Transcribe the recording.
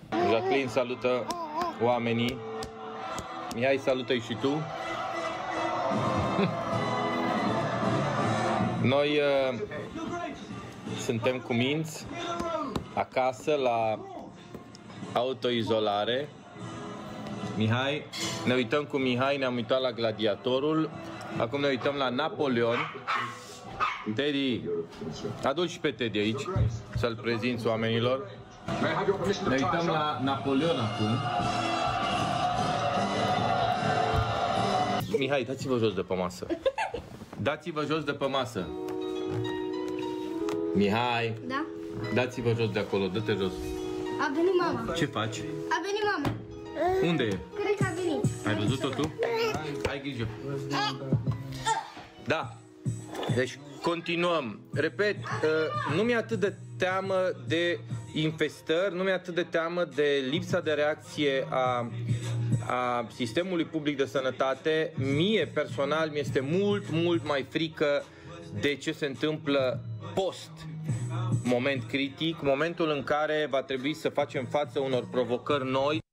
Jacqueline salută oamenii. Mihai, salută-i și tu. Noi suntem cu minți acasă la autoizolare. Mihai, ne uităm cu Mihai, ne-am uitat la Gladiatorul. Acum ne uităm la Napoleon. Teddy, adu-l și pe Teddy aici, să-l prezinți oamenilor. Ne uităm la Napoleon acum. Mihai, dați-vă jos de pe masă. Dați-vă jos de pe masă. Mihai. Da? Dați-vă jos de acolo, dă-te jos. A venit mama. Ce faci? A venit mama. Unde e? Cred că a venit. Ai văzut-o tu? Ai grijă. Da. Deci continuăm. Repet, nu mi-e atât de teamă de infestări, nu mi-e atât de teamă de lipsa de reacție a sistemului public de sănătate. Mie personal mi-este mult mai frică de ce se întâmplă post moment critic, momentul în care va trebui să facem față unor provocări noi.